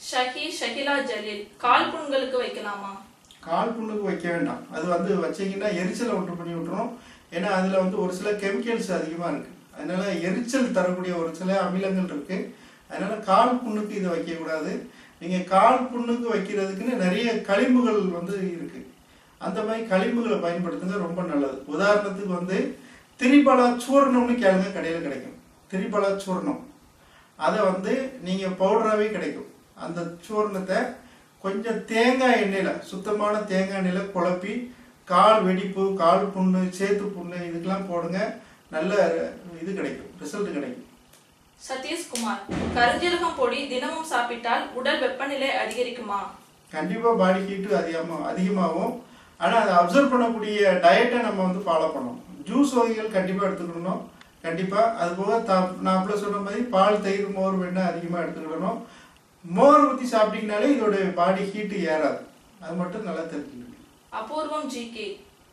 ஷஹி ஷஹிலா ஜலீல் கால் புண்களுக்கு வைக்கலாமா? கால் புண்ணுக்கு வைக்க வேண்டாம். அது வந்து வச்சீங்கன்னா எரிச்சலை உண்டு பண்ணி விட்டுரும். ஏன்னா அதில் வந்து ஒரு சில கெமிக்கல்ஸ் அதிகமாக இருக்குது. அதனால எரிச்சல் தரக்கூடிய ஒரு சில அமிலங்கள் இருக்குது. அதனால கால் புண்ணுக்கு இதை வைக்கக்கூடாது. நீங்கள் கால் புண்ணுக்கு வைக்கிறதுக்குன்னு நிறைய களிம்புகள் வந்து இருக்குது. அந்த மாதிரி களிம்புகளை பயன்படுத்துங்க, ரொம்ப நல்லது. உதாரணத்துக்கு வந்து திரிபலா சூர்ணம்னு கேளுங்க, கடையில் கிடைக்கும். திரிபலா சூர்ணம் அதை வந்து நீங்கள் பவுடராகவே கிடைக்கும். அந்த சூர்ணத்தை கொஞ்சம் தேங்காய் எண்ணெயில், சுத்தமான தேங்காய் எண்ணெயில் குழப்பி கால் வெடிப்பு, கால் புண்ணு, சேத்து புண்ணு இதுக்கெல்லாம் போடுங்க. நல்ல இது கிடைக்கும், ரிசல்ட் கிடைக்கும். சதீஷ்குமார், கருஞ்சீரகம் பொடி தினமும் சாப்பிட்டால் உடல் வெப்பநிலை அதிகரிக்குமா? கண்டிப்பாக பாடி ஹீட்டு அதிகமாகும். ஆனால் அதை அப்சர்வ் பண்ணக்கூடிய டயட்டை நம்ம வந்து ஃபாலோ பண்ணணும். ஜூஸ் வகைகள் கண்டிப்பாக எடுத்துக்கிடணும். கண்டிப்பாக அது போக நான் அப்படியே சொன்ன மாதிரி பால், தயிர், மோர், வெண்ணெய் அதிகமாக எடுத்துக்கிடணும். மோர் ஊற்றி சாப்பிட்டீங்கனாலே இதோட பாடி ஹீட்டு ஏறாது. அது மட்டும் நல்லா தெரிஞ்சுக்கணும். அபூர்வம் ஜிகே,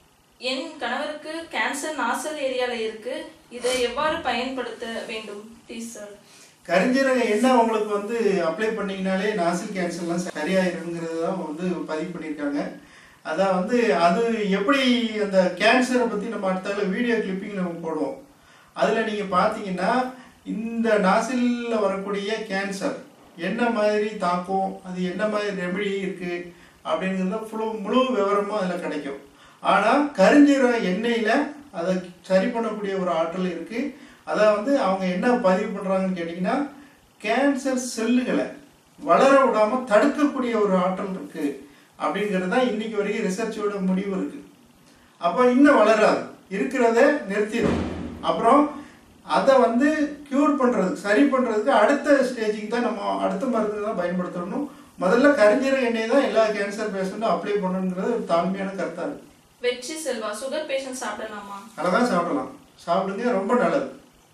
என் கணவருக்கு கேன்சர் நாசல் ஏரியால இருக்கு, இதை எவ்வாறு பயன்படுத்த வேண்டும் ப்ளீஸ் சார்? கரிஞ்சீரக எண்ணெய் உங்களுக்கு வந்து அப்ளை பண்ணிங்கனாலே நாசில் கேன்சர்லாம் சரியாயிருங்கிறது தான் வந்து பதிவு பண்ணியிருக்காங்க. அதான் வந்து அது எப்படி அந்த கேன்சரை பற்றி நம்ம அடுத்த வீடியோ கிளிப்பிங் நம்ம போடுவோம். அதில் நீங்கள் பார்த்தீங்கன்னா இந்த நாசிலில் வரக்கூடிய கேன்சர் என்ன மாதிரி தாக்கும், அது என்ன மாதிரி ரெமெடி இருக்குது அப்படிங்கிறத முழு விவரமும் அதில் கிடைக்கும். ஆனால் கரிஞ்சீரக எண்ணெயில் அதை சரி பண்ணக்கூடிய ஒரு ஆற்றல் இருக்குது. அதை வந்து அவங்க என்ன பதிவு பண்ணுறாங்கன்னு கேட்டிங்கன்னா, கேன்சர் செல்லுகளை வளர விடாமல் தடுக்கக்கூடிய ஒரு ஆற்றல் இருக்குது அப்படிங்கிறது தான் இன்றைக்கி வரைக்கும் ரிசர்ச்சோட முடிவு இருக்குது. அப்போ இன்னும் வளராது, இருக்கிறத நிறுத்திடும். அப்புறம் அதை வந்து க்யூர் பண்ணுறதுக்கு, சரி பண்ணுறதுக்கு அடுத்த ஸ்டேஜுக்கு தான் நம்ம அடுத்த மருந்து தான் பயன்படுத்தணும். முதல்ல கரிஞ்சீரக எண்ணெய் தான் எல்லா கேன்சர் பேஷண்ட்டும் அப்ளை பண்ணணுங்கிறது ஒரு தாழ்மையான கருத்தாக இருக்குது. வெற்றி செல்வா, சுகர் பேஷண்ட் சாப்பிடலாமா? அழகாக சாப்பிடலாம், சாப்பிடுங்க, ரொம்ப நல்லது.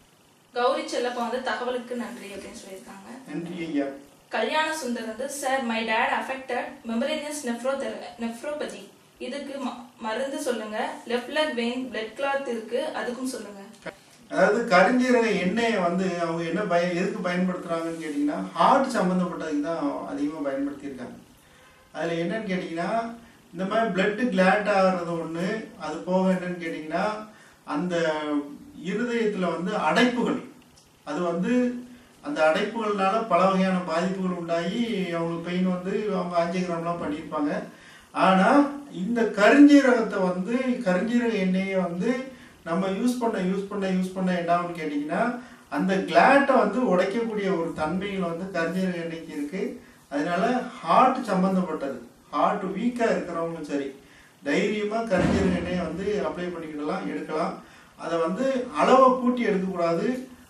கௌரி செல்லப்பா வந்து தகவலுக்கு நன்றி அப்படின்னு சொல்லியிருக்காங்க. நன்றி ஐயா. கல்யாண சுந்தர் வந்து, sir my dad affected membranous nephropathy, இதுக்கு மருந்து சொல்லுங்க. Left leg vein blood clot இருக்கு, அதுக்கும் சொல்லுங்க. அதாவது கரிஞ்சீரக எண்ணெயை வந்து அவங்க என்ன எதுக்கு பயன்படுத்துகிறாங்கன்னு கேட்டிங்கன்னா, ஹார்ட் சம்மந்தப்பட்டதுக்கு தான் அதிகமாக பயன்படுத்தியிருக்காங்க. அதில் என்னன்னு கேட்டிங்கன்னா, இந்த மாதிரி பிளட்டு கிளாட் ஆகிறது ஒன்று. அது போக என்னன்னு கேட்டிங்கன்னா, அந்த இருதயத்தில் வந்து அடைப்புகள், அது வந்து அந்த அடைப்புகள்னால பல வகையான பாதிப்புகள் உண்டாகி அவங்களுக்கு பெயின் வந்து அவங்க ஆஞ்சியோகிராம்லாம் பண்ணியிருப்பாங்க. ஆனால் இந்த கரிஞ்சீரகத்தை வந்து, கரிஞ்சீரக எண்ணெயை வந்து நம்ம யூஸ் பண்ண என்ன ஆகும்னு கேட்டிங்கன்னா, அந்த கிளாட்டை வந்து உடைக்கக்கூடிய ஒரு தன்மைகள் வந்து கரிஞ்சீரக எண்ணெய்க்கு இருக்குது. அதனால ஹார்ட் சம்மந்தப்பட்டது, ஹார்ட் வீக்காக இருக்கிறவங்களும் சரி, தைரியமாக கரிஞ்சீரக எண்ணெயை வந்து அப்ளை பண்ணிக்கிடலாம், எடுக்கலாம். அதை வந்து அளவை கூட்டி எடுக்கக்கூடாது.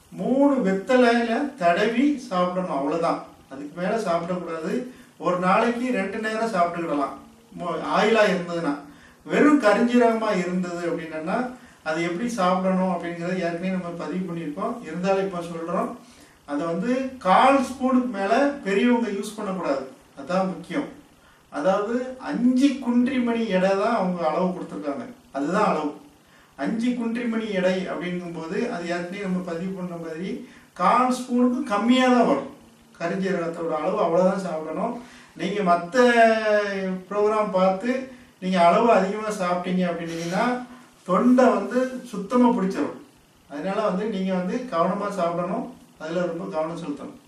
3 வெத்தலையில் தடவி சாப்பிடணும், அவ்வளோதான். அதுக்கு மேலே சாப்பிடக்கூடாது. ஒரு நாளைக்கு 2 நேரம் சாப்பிட்டுக்கிடலாம். ஆயிலாக இருந்ததுன்னா. வெறும் கரிஞ்சீரகமாக இருந்தது அப்படின்னா அது எப்படி சாப்பிடணும் அப்படிங்கிறத ஏற்கனவே நம்ம பதிவு பண்ணியிருக்கோம். இருந்தாலும் இப்போ சொல்கிறோம். அதை வந்து 1/4 ஸ்பூனுக்கு மேலே பெரியவங்க யூஸ் பண்ணக்கூடாது, அதுதான் முக்கியம். அதாவது 5 குன்றிமணி எடை தான் அவங்க அளவு கொடுத்துருக்காங்க, அதுதான் அளவு. 5 குன்றிமணி எடை அப்படிங்கும்போது அது ஏற்கனவே நம்ம பதிவு பண்ணுற மாதிரி 1/4 ஸ்பூனுக்கு கம்மியாக தான் வரும். கரிஞ்சீரகத்தோட அளவு அவ்வளோதான் சாப்பிடணும். நீங்கள் மற்ற ப்ரோக்ராம் பார்த்து நீங்கள் அளவு அதிகமாக சாப்பிட்டீங்க அப்படின்னீங்கன்னா தொண்டை வந்து சுத்தமாக பிடிச்சிடும். அதனால வந்து நீங்கள் வந்து கவனமாக சாப்பிடணும், அதில் ரொம்ப கவனம் செலுத்தணும்.